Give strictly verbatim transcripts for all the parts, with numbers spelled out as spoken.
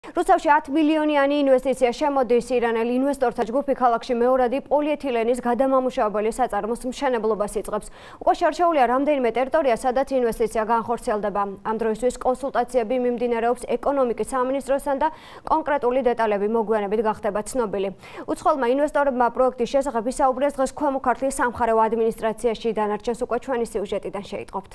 რუსთავში ათი მილიონიანი ინვესტიცია შემოდის ირანელ ინვესტორთა ჯგუფი ქალაქში მეორადი პოლიეთილენის გადამამუშავებელი საწარმოს მშენებლობას იწყებს. უკვე შერჩეულია რამდენიმე ტერიტორია, სადაც ინვესტიცია განხორციელდება. ამ დროისთვის კონსულტაციები მიმდინარეობს ეკონომიკის სამინისტროსთან და კონკრეტული დეტალები მოგვიანებით გახდება ცნობილი. უცხოელმა ინვესტორებმა პროექტის შესახებ ისაუბრეს დღეს ქვემო ქართლის სამხარეო ადმინისტრაციაში. დანარჩენს უკვე ჩვენი სიუჟეტიდან შეიტყობთ.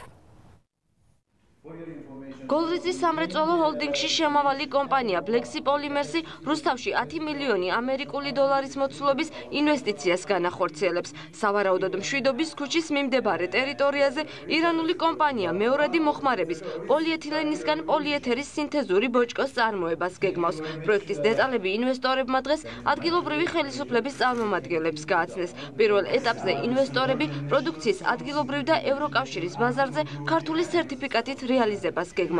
გოლრიზის სამრეწველო ჰოლდინგში შემავალი კომპანია Blexi Polymersი რუსთავში ათი მილიონი ამერიკული დოლარის მოცულობის ინვესტიციას განახორციელებს. სავარაუდოდ მშვიდობის ქუჩის მიმდებარე ტერიტორიაზე ირანული კომპანია მეორადი მოხმარების პოლიეთილენისგან პოლიეთერის სინთეზური ბოჭკოს წარმოებას გეგმავს. პროექტის დეტალები ინვესტორებმა დღეს ადგილობრივი ხელისუფლების წარმომადგენლებს გააცნეს. პირველ ეტაპზე ინვესტორები პროდუქციის ადგილობრივ და ევროკავშირის ბაზარზე ქართული სერტიფიკატით რეალიზებას გეგმავენ.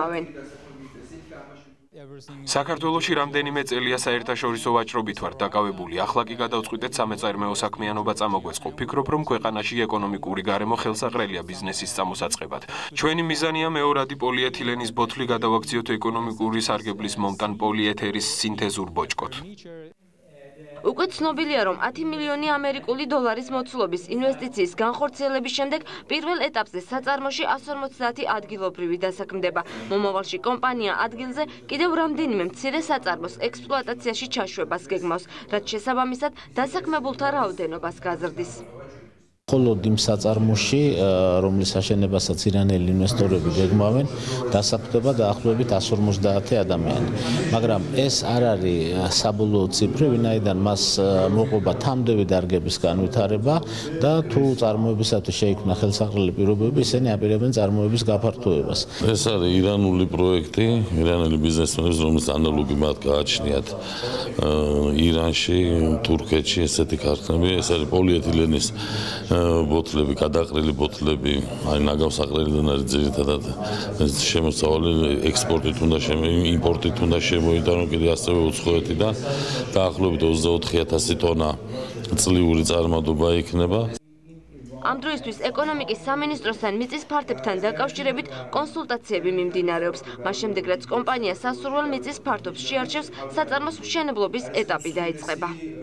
საქართველოში რამდენიმე წელია საერთაშორისო ვაჭრობით ვარ დაკავებული. ახლა კი გადავწყვიტეთ სამეწარმეო საქმიანობა წამოგვეწყო. ვფიქრობ, რომ ქვეყანაში ეკონომიკური გარემო ხელსაყრელია ბიზნესის წამოსაწყებად. ჩვენი მიზანია მეორადი პოლიეთილენის ბოთლი გადავაქციოთ ეკონომიკური სარგებლის მომტან პოლიეთერის სინთეზურ ბოჭკოთ. უკვე ცნობილია, რომ ათი მილიონი ამერიკული დოლარის მოცულობის ინვესტიციის განხორციელების შემდეგ პირველ ეტაპზე საწარმოში ასი ორმოცდაათი ადგილობრივი დასაქმდება. მომავალში კომპანია ადგილზე კიდევ რამდენიმე მცირე საწარმოს ექსპლუატაციაში ჩაშვებას გეგმავს, რაც შესაბამისად დასაქმებულთა რაოდენობას გაზრდის. მხოლოდ იმ საწარმოში, რომლის აშენებასაც ირანელი ინვესტორები გეგმავენ, დასაქმდება დაახლოებით ასი ორმოცდაათი ადამიანი. მაგრამ ეს არ არის საბოლოო ციფრი, ვინაიდან მას მოყვება თამდევი დარგების განვითარება და თუ წარმოებისათვის შეიქმნა ხელსაყრელი პირობები, ისინი აპირებენ წარმოების გაფართოებას. ეს არის ირანული პროექტი, ირანელი ბიზნესმენების, რომლის ანალოგი მათ გააჩნიათ ირანში, თურქეთში, ესეთი ქარხნები, ეს არის პოლიეთილენის ბოთლები, გადაყრილი ბოთლები, აი ნაგავსაყრელიდან არის ძირითადად შემოსავალი ექსპორტით უნდა შემოიტანო, იმპორტით უნდა შემოიტანო, კიდე ასევე უცხოეთიდან დაახლოებით ოცდაოთხი ათასი ტონა წლიური წარმატება იქნება. ამ დროისთვის ეკონომიკის სამინისტროსთან მიწის ფართებთან დაკავშირებით კონსულტაციები მიმდინარეობს. მას შემდეგ, რაც კომპანია სასურველ მიწის ფართობს შეარჩევს, საწარმოს მშენებლობის ეტაპი დაიწყება.